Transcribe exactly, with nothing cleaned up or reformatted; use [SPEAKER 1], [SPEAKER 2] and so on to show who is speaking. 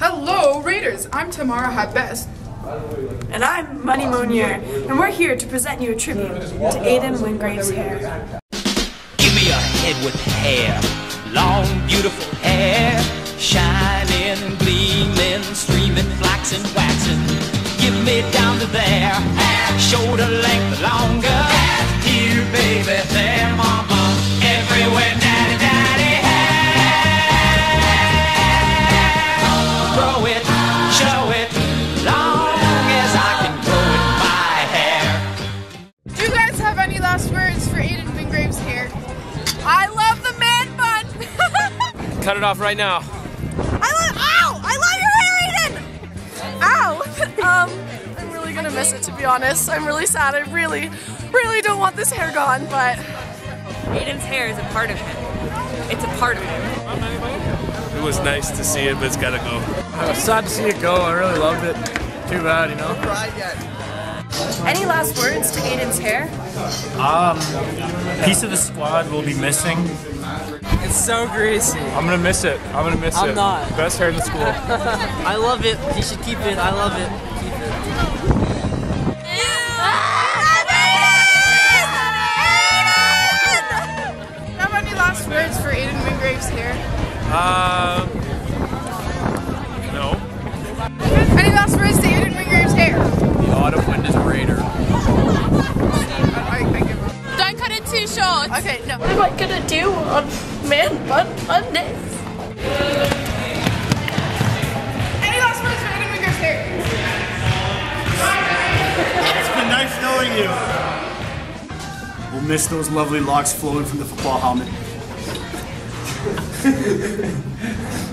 [SPEAKER 1] Hello, Raiders! I'm Tamara Habest.
[SPEAKER 2] And I'm Money Monier, and we're here to present you a tribute to Aiden Wingrave's hair.
[SPEAKER 3] Give me a head with hair, long, beautiful hair, shining, gleaming, streaming, flaxen, waxing. Give me down to there, shoulder length longer. Here, baby, there, mama, everywhere, daddy, daddy, hair. Grow it, show it, long as I can grow it, my hair.
[SPEAKER 1] Do you guys have any last words for Aiden Wingrave's hair?
[SPEAKER 2] I love the man bun!
[SPEAKER 4] Cut it off right now.
[SPEAKER 2] I love- Ow! I love your hair, Aiden! Ow! um, I'm really gonna miss it, to be honest. I'm really sad. I really, really don't want this hair gone, but Aiden's hair is a part of him. It's a part of him.
[SPEAKER 4] It was nice to see it, but it's gotta go.
[SPEAKER 5] I was sad to see it go. I really loved it. Too bad, you know.
[SPEAKER 2] Any last words to Aiden's hair?
[SPEAKER 5] Um, piece of the squad will be missing.
[SPEAKER 6] It's so greasy.
[SPEAKER 5] I'm gonna miss it. I'm gonna miss
[SPEAKER 6] I'm
[SPEAKER 5] it.
[SPEAKER 6] not.
[SPEAKER 5] Best hair in the school.
[SPEAKER 6] I love it. You should keep it. I love it. Keep it.
[SPEAKER 1] Do you have any last words for Aiden Wingrave's hair?
[SPEAKER 4] Uh, no.
[SPEAKER 1] Any last words to Aiden Wingrave's hair?
[SPEAKER 5] The autumn wind is a raider.
[SPEAKER 1] I, I give up.
[SPEAKER 7] Don't cut it too short.
[SPEAKER 1] Okay, no.
[SPEAKER 2] What am I gonna do on Man Bun Mondays?
[SPEAKER 1] Any last words for Aiden Wingrave's hair?
[SPEAKER 8] It's been nice knowing you. We'll miss those lovely locks flowing from the football helmet.